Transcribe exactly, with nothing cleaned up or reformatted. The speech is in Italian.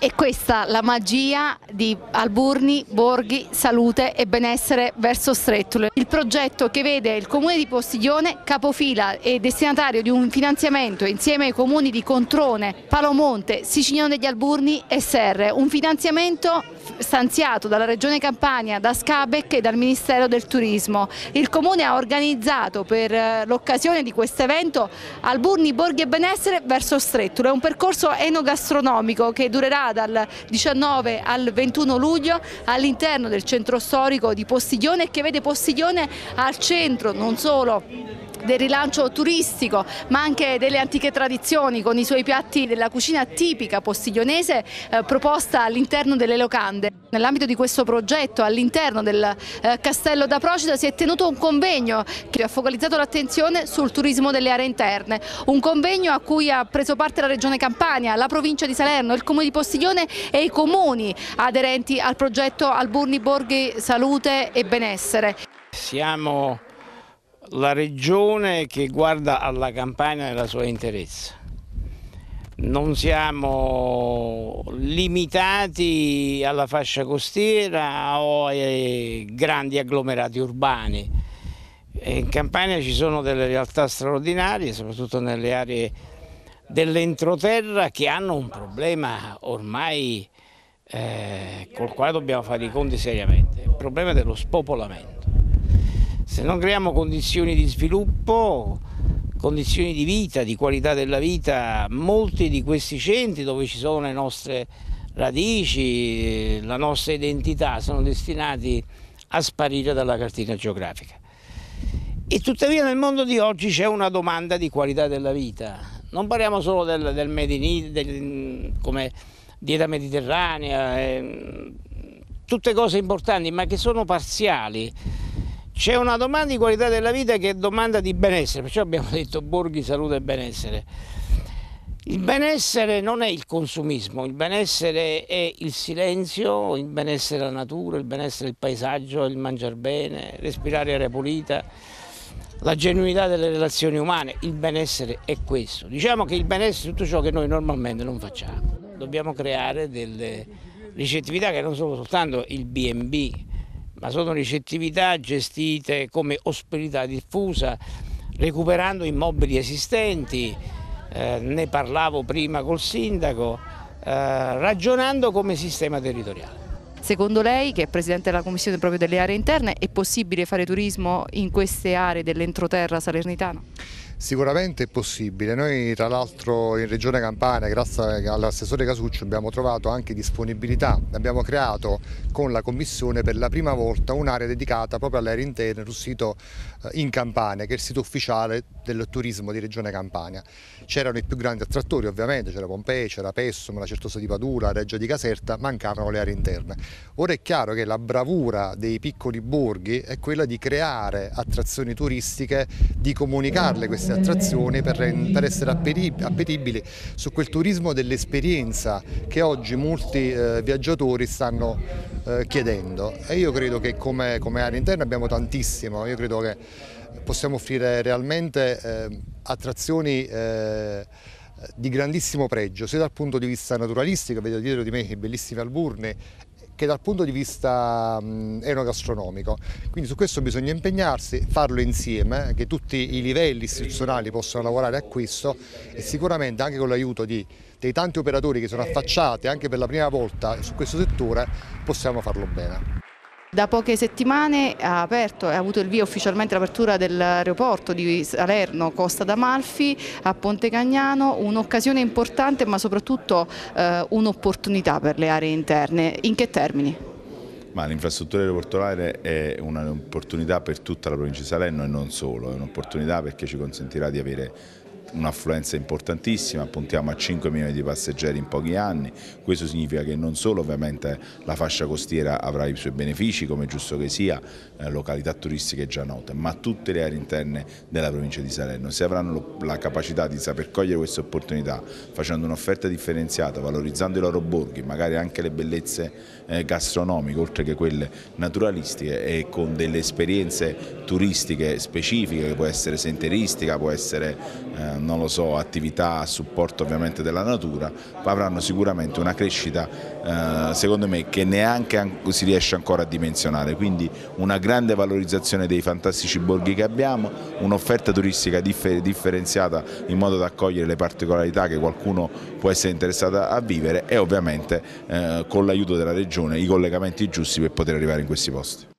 È questa la magia di Alburni, Borghi, Salute e Benessere verso Strettule. Il progetto che vede il comune di Postiglione capofila e destinatario di un finanziamento insieme ai comuni di Controne, Palomonte, Sicigliano degli Alburni e Serre. Un finanziamento stanziato dalla Regione Campania, da Scabec e dal Ministero del Turismo. Il comune ha organizzato per l'occasione di questo evento Alburni, Borghi e Benessere verso Strettule. È un percorso enogastronomico che durerà dal diciannove al ventuno luglio all'interno del centro storico di Postiglione e che vede Postiglione al centro non solo del rilancio turistico ma anche delle antiche tradizioni, con i suoi piatti della cucina tipica postiglionese eh, proposta all'interno delle locande. Nell'ambito di questo progetto all'interno del eh, Castello da Procida si è tenuto un convegno che ha focalizzato l'attenzione sul turismo delle aree interne, un convegno a cui ha preso parte la Regione Campania, la provincia di Salerno, il comune di Postiglione e i comuni aderenti al progetto Alburni, Borghi, Salute e Benessere. Siamo la regione che guarda alla Campania nella sua interezza. Non siamo limitati alla fascia costiera o ai grandi agglomerati urbani. In Campania ci sono delle realtà straordinarie, soprattutto nelle aree dell'entroterra, che hanno un problema ormai eh, col quale dobbiamo fare i conti seriamente, il problema dello spopolamento. Se non creiamo condizioni di sviluppo, condizioni di vita, di qualità della vita, molti di questi centri dove ci sono le nostre radici, la nostra identità, sono destinati a sparire dalla cartina geografica. E tuttavia nel mondo di oggi c'è una domanda di qualità della vita. Non parliamo solo del, del made in Italy, del, come dieta mediterranea, eh, tutte cose importanti ma che sono parziali. C'è una domanda di qualità della vita che è domanda di benessere, perciò abbiamo detto Borghi, Salute e Benessere. Il benessere non è il consumismo, il benessere è il silenzio, il benessere è la natura, il benessere è il paesaggio, il mangiare bene, respirare aria pulita, la genuinità delle relazioni umane. Il benessere è questo. Diciamo che il benessere è tutto ciò che noi normalmente non facciamo. Dobbiamo creare delle ricettività che non sono soltanto il B and B, ma sono ricettività gestite come ospitalità diffusa, recuperando immobili esistenti, eh, ne parlavo prima col sindaco, eh, ragionando come sistema territoriale. Secondo lei, che è Presidente della Commissione proprio delle aree interne, è possibile fare turismo in queste aree dell'entroterra salernitano? Sicuramente è possibile. Noi tra l'altro in Regione Campania, grazie all'assessore Casuccio, abbiamo trovato anche disponibilità. Abbiamo creato con la Commissione per la prima volta un'area dedicata proprio alle aree interne sul sito in Campania, che è il sito ufficiale del turismo di Regione Campania. C'erano i più grandi attrattori ovviamente, c'era Pompei, c'era Pessum, la Certosa di Padula, Reggio di Caserta, mancavano le aree interne. Ora è chiaro che la bravura dei piccoli borghi è quella di creare attrazioni turistiche, di comunicarle queste attrazioni per, per essere appetibili su quel turismo dell'esperienza che oggi molti eh, viaggiatori stanno eh, chiedendo. E io credo che come, come area interna abbiamo tantissimo, io credo che possiamo offrire realmente eh, attrazioni eh, di grandissimo pregio, sia dal punto di vista naturalistico, vedo dietro di me i bellissimi Alburni, che dal punto di vista mh, enogastronomico. Quindi su questo bisogna impegnarsi, farlo insieme, eh, che tutti i livelli istituzionali possano lavorare a questo e sicuramente anche con l'aiuto di, dei tanti operatori che sono affacciati anche per la prima volta su questo settore possiamo farlo bene. Da poche settimane ha aperto e ha avuto il via ufficialmente l'apertura dell'aeroporto di Salerno Costa d'Amalfi a Ponte Cagnano, un'occasione importante ma soprattutto eh, un'opportunità per le aree interne. In che termini? L'infrastruttura aeroportuale è un'opportunità per tutta la provincia di Salerno e non solo, è un'opportunità perché ci consentirà di avere un'affluenza importantissima, puntiamo a cinque milioni di passeggeri in pochi anni. Questo significa che non solo ovviamente la fascia costiera avrà i suoi benefici, come è giusto che sia, eh, località turistiche già note, ma tutte le aree interne della provincia di Salerno, se avranno la capacità di saper cogliere queste opportunità facendo un'offerta differenziata, valorizzando i loro borghi, magari anche le bellezze eh, gastronomiche oltre che quelle naturalistiche, e con delle esperienze turistiche specifiche, che può essere senteristica, può essere ehm, non lo so, attività a supporto ovviamente della natura, avranno sicuramente una crescita eh, secondo me che neanche si riesce ancora a dimensionare, quindi una grande valorizzazione dei fantastici borghi che abbiamo, un'offerta turistica differ differenziata in modo da accogliere le particolarità che qualcuno può essere interessato a vivere e ovviamente eh, con l'aiuto della Regione i collegamenti giusti per poter arrivare in questi posti.